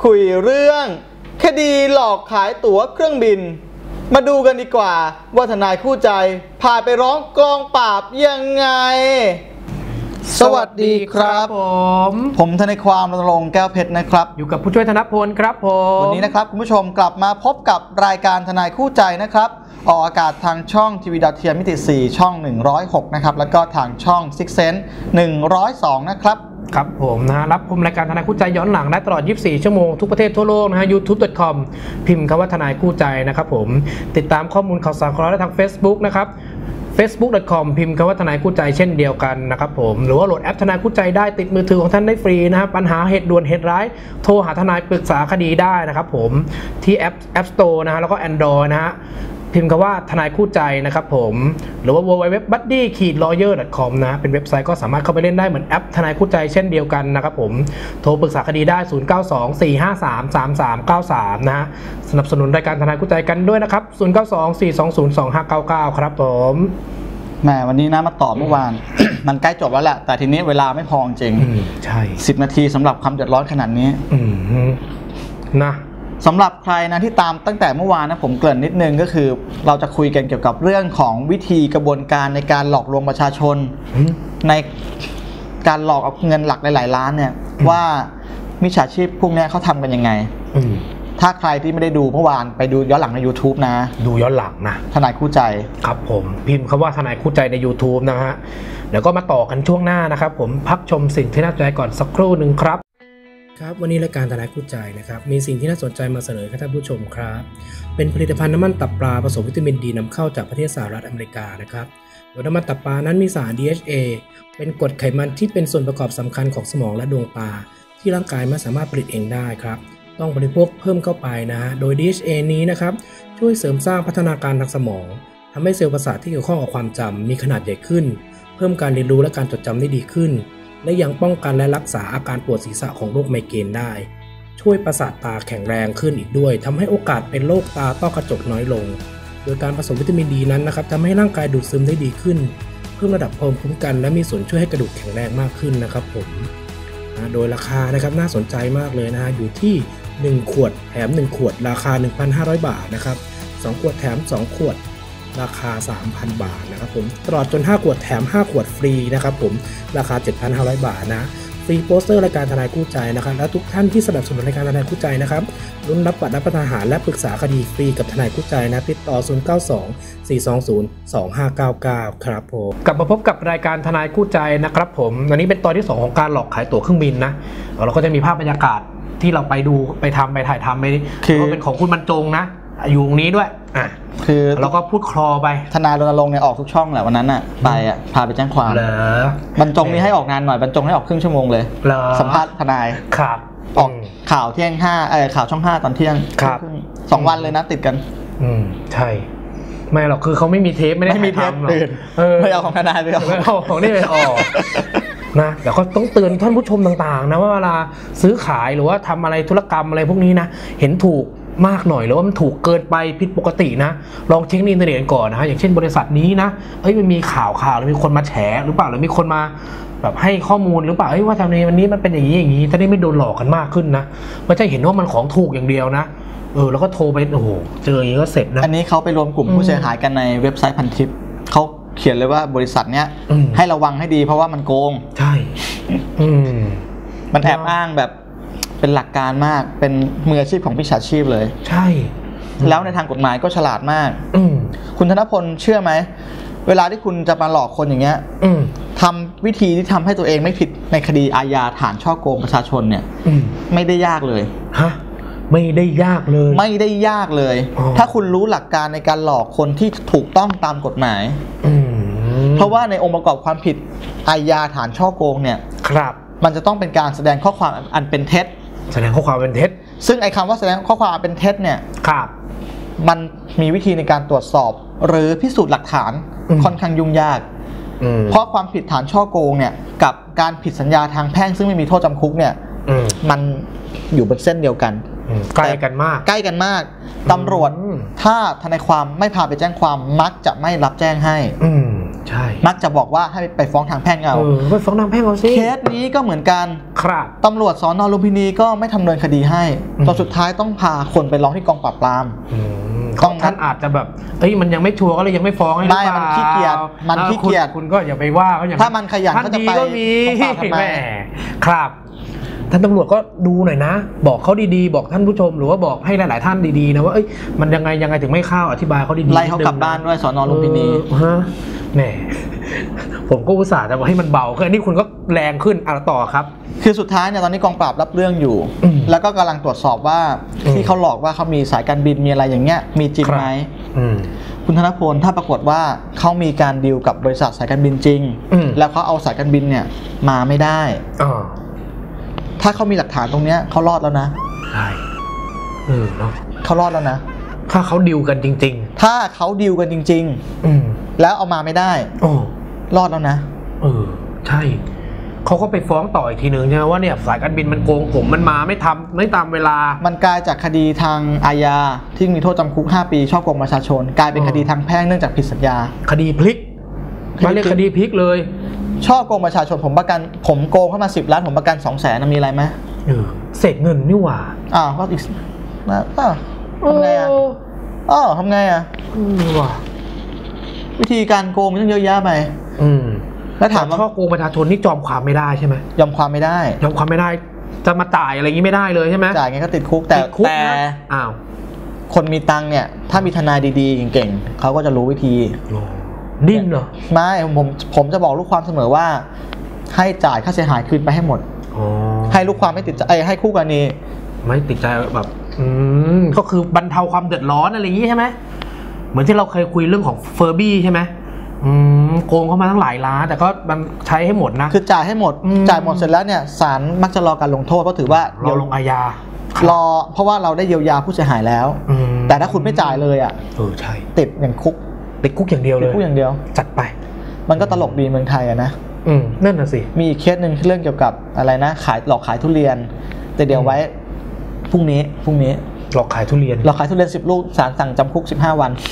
คุยเรื่องคดีหลอกขายตั๋วเครื่องบินมาดูกันดีกว่าว่าทนายคู่ใจพาไปร้องกองปราบยังไงสวัสดีครับผมทนายความรณรงค์แก้วเพชรนะครับอยู่กับผู้ช่วยธนพลครับผมวันนี้นะครับคุณผู้ชมกลับมาพบกับรายการทนายคู่ใจนะครับออกอากาศทางช่องทีวีดาวเทียมมิติ 4 ช่อง 106 นะครับแล้วก็ทางช่อง Six Sense 102 นะครับครับผมนะรับชมรายการทนายคู่ใจย้อนหลังได้ตลอด 24 ชั่วโมงทุกประเทศทั่วโลกนะฮะ youtube.com พิมพ์คำว่าทนายคู่ใจนะครับผมติดตามข้อมูลข่าวสารของเราได้ทาง Facebook นะครับ facebook.com พิมพ์คำว่าทนายคู่ใจเช่นเดียวกันนะครับผมหรือว่าโหลดแอปทนายคู่ใจได้ติดมือถือของท่านได้ฟรีนะครับปัญหาเหตุด่วนเหตุร้ายโทรหาทนายปรึกษาคดีได้นะครับผมที่App Store นะฮะแล้วก็ Android นะฮะพิมพ์คำว่าทนายคู่ใจนะครับผมหรือว่า www.buddy-lawyer.com นะเป็นเว็บไซต์ก็สามารถเข้าไปเล่นได้เหมือนแอปทนายคู่ใจเช่นเดียวกันนะครับผมโทรปรึกษาคดีได้0924533393นะฮะสนับสนุนรายการทนายคู่ใจกันด้วยนะครับ0924202599ครับผมแหมวันนี้นะมาต่อเมื่อวาน มันใกล้จบแล้วแหละแต่ทีนี้เวลาไม่พอจริงใช่ 10 นาทีสำหรับความเดือดร้อนขนาดนี้นะสำหรับใครนะที่ตามตั้งแต่เมื่อวานนะผมเกริ่นนิดนึงก็คือเราจะคุยกันเกี่ยวกับเรื่องของวิธีกระบวนการในการหลอกลวงประชาชนในการหลอกเอาเงินหลักหลายๆล้านเนี่ยว่ามิจฉาชีพพวกนี้เขาทำกันยังไงถ้าใครที่ไม่ได้ดูเมื่อวานไปดูย้อนหลังใน YouTube นะดูย้อนหลังนะทนายคู่ใจครับผมพิมพ์คำว่าทนายคู่ใจใน YouTube นะฮะเดี๋ยวก็มาต่อกันช่วงหน้านะครับผมพักชมสิ่งที่น่าสนใจก่อนสักครู่หนึ่งครับครับวันนี้รายการทนายคู่ใจนะครับมีสิ่งที่น่าสนใจมาเสนอให้ท่านผู้ชมครับเป็นผลิตภัณฑ์น้ำมันตับปลาผสมวิตามินดีนำเข้าจากประเทศสหรัฐอเมริกานะครับโดยน้ำมันตับปลานั้นมีสาร DHA เป็นกรดไขมันที่เป็นส่วนประกอบสำคัญของสมองและดวงตาที่ร่างกายไม่สามารถผลิตเองได้ครับต้องบริโภคเพิ่มเข้าไปนะโดย DHA นี้นะครับช่วยเสริมสร้างพัฒนาการทางสมองทำให้เซลล์ประสาทที่เกี่ยวข้องกับความจำมีขนาดใหญ่ขึ้นเพิ่มการเรียนรู้และการจดจำได้ดีขึ้นและยังป้องกันและรักษาอาการปวดศีรษะของโรคไมเกรนได้ช่วยประสาทตาแข็งแรงขึ้นอีกด้วยทำให้โอกาสเป็นโรคตาต้อกระจกน้อยลงโดยการผสมวิตามินดีนั้นนะครับทำให้ร่างกายดูดซึมได้ดีขึ้นเพิ่มระดับภูมิคุ้มกันและมีส่วนช่วยให้กระดูกแข็งแรงมากขึ้นนะครับผมโดยราคานะครับน่าสนใจมากเลยนะอยู่ที่1ขวดแถม1ขวดราคา 1,500 บาทนะครับ2ขวดแถม2ขวดราคา 3,000 บาทนะครับผมตลอดจน5ขวดแถม5ขวดฟรีนะครับผมราคา 7,500 บาทนะฟรีโปสเตอร์รายการทนายคู่ใจนะครับและทุกท่านที่สนับสนุนรายการทนายคู่ใจนะครับลุ้นรับบัตรรับประทานอาหารและปรึกษาคดีฟรีกับทนายคู่ใจนะติดต่อ0924202599ครับผมกลับมาพบกับรายการทนายคู่ใจนะครับผมวันนี้เป็นตอนที่2ของการหลอกขายตั๋วเครื่องบินนะเราก็จะมีภาพบรรยากาศที่เราไปดูไปถ่ายทำไปก็เป็นของคุณบรรจงนะอยู่ตรงนี้ด้วยคือเราก็พูดคลอไปทนายรณรงค์เนี่ยออกทุกช่องแหละวันนั้นไปพาไปแจ้งความบรรจงนี่ให้ออกงานหน่อยบรรจงให้ออกครึ่งชั่วโมงเลยสัมภาษณ์ทนายครับออกข่าวเที่ยง5ข่าวช่อง5ตอนเที่ยง2 วันเลยนะติดกันใช่ไม่หรอกคือเขาไม่มีเทปไม่ได้มีเทปไม่เอาของทนายไปเอาของนี่ไปออกนะเดี๋ยวก็ต้องเตือนท่านผู้ชมต่างๆนะว่าเวลาซื้อขายหรือว่าทำอะไรธุรกรรมอะไรพวกนี้นะเห็นถูกมากหน่อยหรือว่ามันถูกเกินไปผิดปกตินะลองเช็คในอินเทอร์เน็ตก่อนนะฮะอย่างเช่นบริษัทนี้นะมันมีข่าวหรือมีคนมาแฉหรือเปล่าหรือมีคนมาแบบให้ข้อมูลหรือเปล่าว่าทำในวันนี้มันเป็นอย่างนี้จะได้ไม่โดนหลอกกันมากขึ้นนะไม่ใช่เห็นว่ามันของถูกอย่างเดียวนะแล้วก็โทรไปโอ้โหเจออย่างนี้ก็เสร็จนะอันนี้เขาไปรวมกลุ่มผู้เสียหายกันในเว็บไซต์พันทิปเขาเขียนเลยว่าบริษัทเนี้ยให้ระวังให้ดีเพราะว่ามันโกงใช่มันแอบอ้างแบบเป็นหลักการมากเป็นมืออาชีพของมิจฉาชีพเลยใช่แล้วในทางกฎหมายก็ฉลาดมากคุณธนพลเชื่อไหมเวลาที่คุณจะมาหลอกคนอย่างเงี้ยทำวิธีที่ทำให้ตัวเองไม่ผิดในคดีอาญาฐานฉ้อโกงประชาชนเนี่ยไม่ได้ยากเลยฮะไม่ได้ยากเลยไม่ได้ยากเลยถ้าคุณรู้หลักการในการหลอกคนที่ถูกต้องตามกฎหมายเพราะว่าในองค์ประกอบความผิดอาญาฐานฉ้อโกงเนี่ยครับมันจะต้องเป็นการแสดงข้อความอันเป็นเท็จแสดงข้อความเป็นเท็จซึ่งไอ้คำว่าแสดงข้อความเป็นเท็จเนี่ยครับมันมีวิธีในการตรวจสอบหรือพิสูจน์หลักฐานค่อนข้างยุ่งยากเพราะความผิดฐานฉ้อโกงเนี่ยกับการผิดสัญญาทางแพ่งซึ่งไม่มีโทษจำคุกเนี่ยมันอยู่บนเส้นเดียวกันใกล้กันมากตำรวจถ้าทนายความไม่พาไปแจ้งความมักจะไม่รับแจ้งให้ใช่มักจะบอกว่าให้ไปฟ้องทางแพ่งเอาไปฟ้องทางแพ่งเอาสิเคสนี้ก็เหมือนกันครับตำรวจสน.ลุมพินีก็ไม่ทำเนินคดีให้จนสุดท้ายต้องพาคนไปร้องที่กองปราบปรามท่านอาจจะแบบมันยังไม่ชัวร์ก็เลยยังไม่ฟ้องให้หรือเปล่ามันขี้เกียจคุณก็อย่าไปว่าเขาอย่างถ้ามันขยันก็จะไปก็มีแม่ครับท่านตำรวจก็ดูหน่อยนะบอกเขาดีๆบอกท่านผู้ชมหรือว่าบอกให้หลายๆท่านดีๆนะว่ามันยังไงถึงไม่เข้าอธิบายเขาดีๆไล่เขากลับบ้านด้วยสน.ลุมพินีแหมผมก็อุตส่าห์จะบอกให้มันเบาคืออันนี้คุณก็แรงขึ้นต่อครับคือสุดท้ายเนี่ยตอนนี้กองปราบรับเรื่องอยู่แล้วก็กำลังตรวจสอบว่าที่เขาหลอกว่าเขามีสายการบินมีอะไรอย่างเงี้ยมีจริงไหมคุณธนพลถ้าปรากฏว่าเขามีการดีลกับบริษัทสายการบินจริงแล้วเขาเอาสายการบินเนี่ยมาไม่ได้ถ้าเขามีหลักฐานตรงเนี้ยเขารอดแล้วนะใช่เนาะเขารอดแล้วนะถ้าเขาดีลกันจริงๆถ้าเขาดีลกันจริงๆแล้วเอามาไม่ได้รอดแล้วนะใช่เขาก็ไปฟ้องต่ออีกทีนึงใช่ไหมว่าเนี่ยสายการบินมันโกงผมมันมาไม่ตามเวลามันกลายจากคดีทางอาญาที่มีโทษจำคุก5 ปีช่อโกงประชาชนกลายเป็นคดีทางแพ่งเนื่องจากผิดสัญญาคดีพลิกมาเรียกคดีพลิกเลยช่อโกงประชาชนผมโกงเข้ามา10 ล้านผมประกัน200,000มีอะไรไหมเศษเงินนี่หว่าก็อีกทำไงทำไงว่ะวิธีการโกงมันต้องเยอะแยะไปแล้วถามว่าช่อโกงประชาชนนี่ยอมความไม่ได้ใช่ไหมยอมความไม่ได้จะมาจ่ายอะไรอย่างนี้ไม่ได้เลยใช่ไหมจ่ายไงก็ติดคุกแต่คนมีตังค์เนี่ยถ้ามีทนายดีๆเก่งๆเขาก็จะรู้วิธีดิ้นเหรอไม่ผมจะบอกลูกความเสมอว่าให้จ่ายค่าเสียหายคืนไปให้หมดให้ลูกความไม่ติดใจให้คู่กรณีไม่ติดใจแบบก็คือบรรเทาความเดือดร้อนอะไรอย่างนี้ใช่ไหมเหมือนที่เราเคยคุยเรื่องของเฟอร์บี้ใช่ไหมโกงเข้ามาทั้งหลายล้านแต่ก็มันใช้ให้หมดนะคือจ่ายให้หมดจ่ายหมดเสร็จแล้วเนี่ยศาลมักจะรอการลงโทษเพราะถือว่าเราลงอาญารอเพราะว่าเราได้เยียวยาผู้เสียหายแล้วแต่ถ้าคุณไม่จ่ายเลยใช่ติดอย่างคุกอย่างเดียวเลยคุกอย่างเดียวจัดไปมันก็ตลกดีเมืองไทยนะนั่นน่ะสิมีอีกเคสหนึ่งเรื่องเกี่ยวกับอะไรนะหลอกขายทุเรียนแต่เดี๋ยวไว้พรุ่งนี้หลอกขายทุเรียน 10 ลูกศาลสั่งจำคุก15 วัน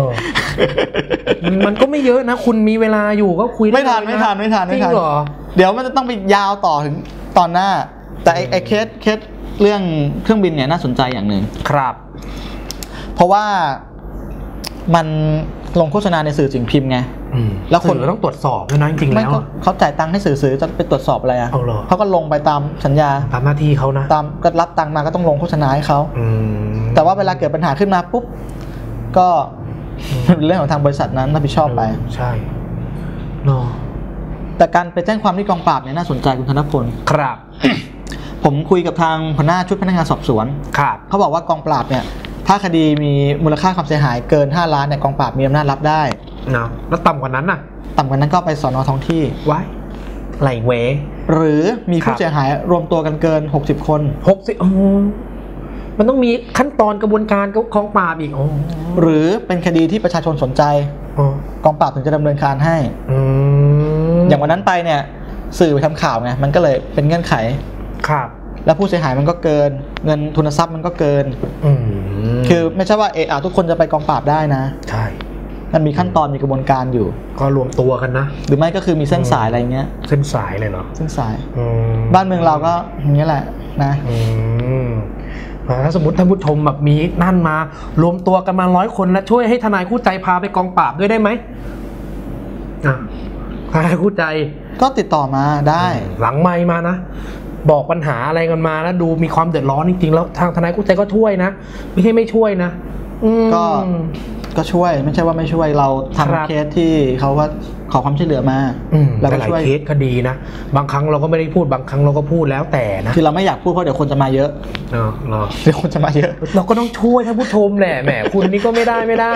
มันก็ไม่เยอะนะคุณมีเวลาอยู่ก็คุยได้ไม่ทันจริงเหรอเดี๋ยวมันจะต้องไปยาวต่อถึงตอนหน้าแต่ไอ้เคสเรื่องเครื่องบินเนี่ยน่าสนใจอย่างหนึ่งครับเพราะว่ามันลงโฆษณาในสื่อสิ่งพิมพ์ไงแล้วคนต้องตรวจสอบนะจริงๆแล้วเขาจ่ายตังค์ให้สื่อจะไปตรวจสอบอะไรเขาก็ลงไปตามสัญญาตามหน้าที่เขานะก็รับตังค์มาก็ต้องลงโฆษณาให้เขาแต่ว่าเวลาเกิดปัญหาขึ้นมาปุ๊บก็เป็นเรื่องของทางบริษัทนั้นรับผิดชอบไปใช่เนาะแต่การไปแจ้งความที่กองปราบเนี่ยน่าสนใจคุณธนพลครับผมคุยกับทางหัวหน้าชุดพนักงานสอบสวนเขาบอกว่ากองปราบเนี่ยถ้าคดีมีมูลค่าความเสียหายเกิน5 ล้านเนี่ยกองปราบมีอำนาจรับได้แล้วต่ำกว่านั้นน่ะต่ำกว่านั้นก็ไปสน.ท้องที่ไว้ไหลเวหรือมีผู้เสียหายรวมตัวกันเกิน60 คนมันต้องมีขั้นตอนกระบวนการของปราบอีกหรือเป็นคดีที่ประชาชนสนใจกองปราบถึงจะดำเนินการให้อย่างวันนั้นไปเนี่ยสื่อไปทำข่าวไงมันก็เลยเป็นเงื่อนไขครับแล้วผู้เสียหายมันก็เกินเงินทุนทรัพย์มันก็เกินคือไม่ใช่ว่าทุกคนจะไปกองปราบได้นะใช่มันมีขั้นตอนมีกระบวนการอยู่ก็รวมตัวกันนะหรือไม่ก็คือมีเส้นสายอะไรเงี้ยเส้นสายเลยเหรอเส้นสายบ้านเมืองเราก็อย่างนี้แหละนะถ้าสมมติท่านผู้ชมแบบมีนั่นมารวมตัวกันมา100 คนแล้วช่วยให้ทนายคู่ใจพาไปกองปราบด้วยได้ไหมทนายคู่ใจก็ติดต่อมาได้หลังไมค์มานะบอกปัญหาอะไรกันมาแล้วดูมีความเดือดร้อนจริงๆแล้วทางทนายคู่ใจก็ช่วยนะไม่ใช่ไม่ช่วยนะก็ช่วยไม่ใช่ว่าไม่ช่วยเราทำเคสที่เขาว่าขอความช่วยเหลือมาแล้วก็ช่วยเคสคดีนะบางครั้งเราก็ไม่ได้พูดบางครั้งเราก็พูดแล้วแต่นะคือเราไม่อยากพูดเพราะเดี๋ยวคนจะมาเยอะเดี๋ยวคนจะมาเยอะเราก็ต้องช่วยท่านผู้ชมแหละแหมคุณนี่ก็ไม่ได้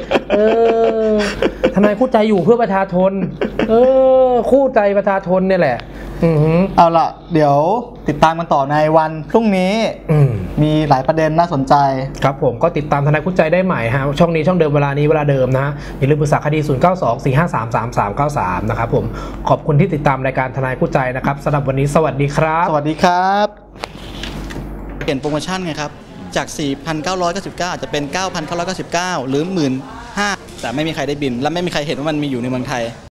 ทนายคู่ใจอยู่เพื่อประชาชนคู่ใจประชาชนเนี่ยแหละเอาล่ะเดี๋ยวติดตามกันต่อในวันพรุ่งนี้มีหลายประเด็นน่าสนใจครับผมก็ติดตามทนายคู่ใจได้ใหม่ฮะช่องนี้ช่องเดิมเวลานี้เวลาเดิมนะอย่าลืมปรึกษาคดี0924533393นะครับผมขอบคุณที่ติดตามรายการทนายคู่ใจนะครับสำหรับวันนี้สวัสดีครับสวัสดีครับเปลี่ยนโปรโมชั่นไงครับจาก 4,999 อาจจะเป็น 9,999 หรือ 15,000 แต่ไม่มีใครได้บินและไม่มีใครเห็นว่ามันมีอยู่ในเมืองไทย